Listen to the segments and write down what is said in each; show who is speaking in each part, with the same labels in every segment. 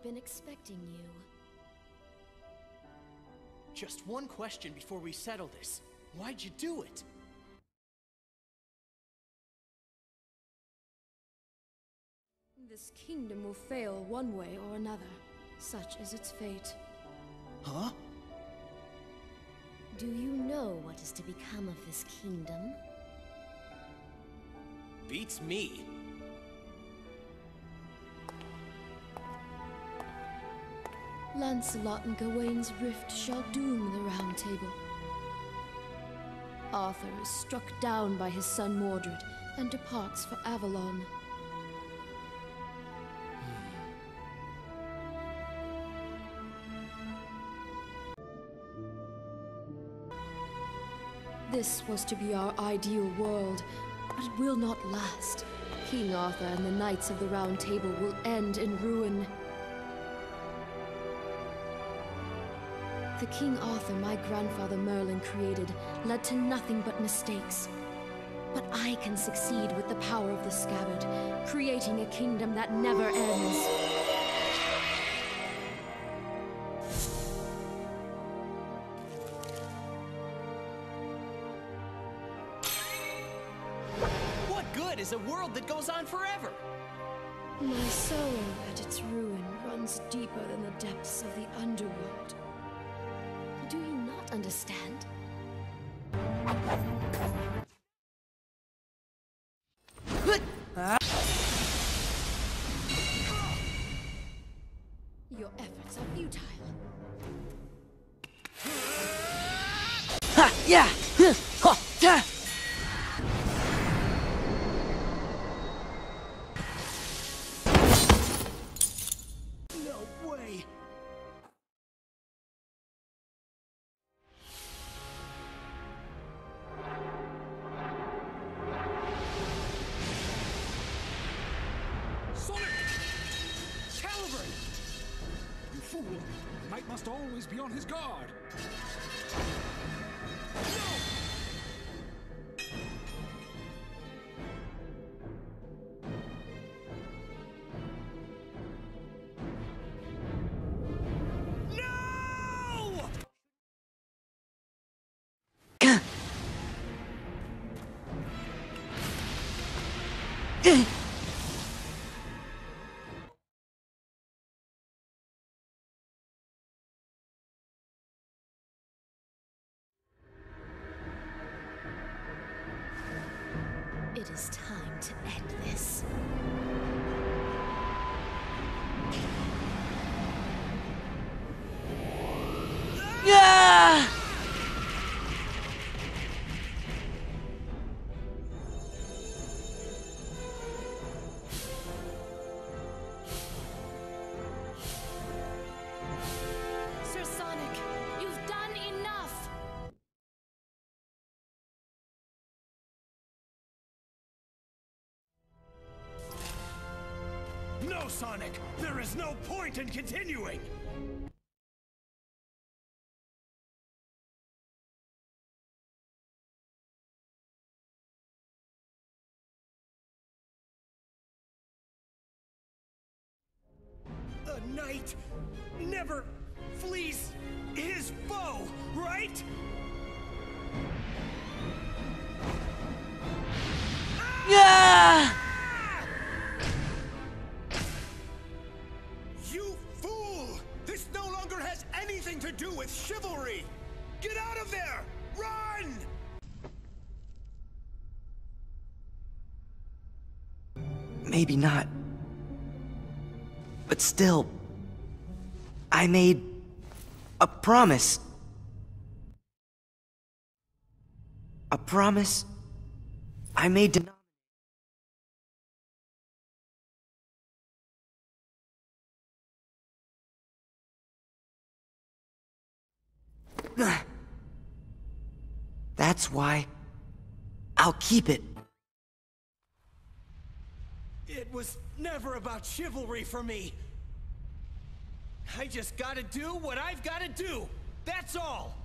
Speaker 1: been expecting you.
Speaker 2: Just one question before we settle this. Why'd you do it?
Speaker 1: This kingdom will fail one way or another. Such is its fate.
Speaker 2: Huh?
Speaker 1: Do you know what is to become of this kingdom?
Speaker 2: Beats me.
Speaker 1: Lancelot and Gawain's rift shall doom the Round Table. Arthur is struck down by his son Mordred and departs for Avalon. This was to be our ideal world, but it will not last. King Arthur and the Knights of the Round Table will end in ruin. The King Arthur my grandfather Merlin created led to nothing but mistakes. But I can succeed with the power of the scabbard, creating a kingdom that never ends.
Speaker 2: What good is a world that goes on forever?
Speaker 1: My sorrow at its ruin runs deeper than the depths of the underworld. Do you not understand? Your efforts are futile.
Speaker 3: Ha! Yeah! Ha! Ta!
Speaker 2: No way!
Speaker 4: Sonic! Caliburn! You fool! Knight must always be on his guard. No!
Speaker 1: It is time to end this.
Speaker 3: Yeah!
Speaker 1: Sir Sonic, you've done enough!
Speaker 2: No, Sonic! There is no point in continuing! A knight never flees his foe, right?
Speaker 3: Yeah!
Speaker 2: You fool! This no longer has anything to do with chivalry! Get out of there! Run!
Speaker 3: Maybe not. But still, I made a promise. A promise I made to... That's why I'll keep it.
Speaker 2: It was never about chivalry for me. I just gotta do what I've gotta do. That's all.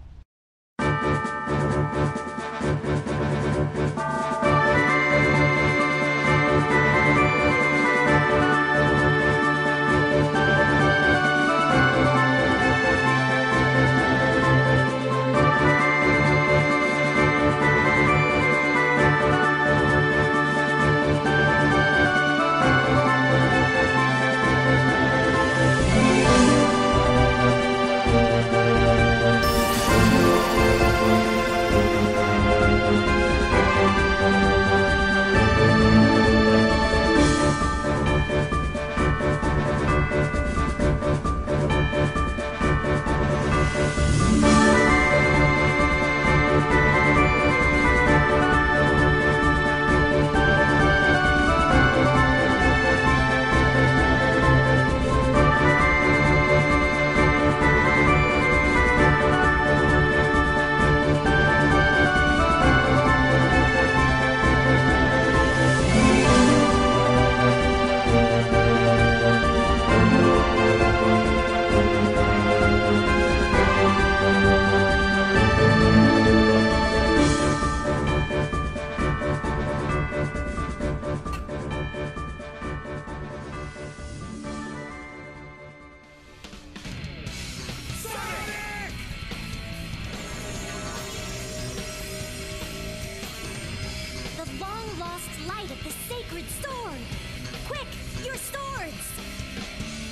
Speaker 5: sacred sword! Quick, your swords!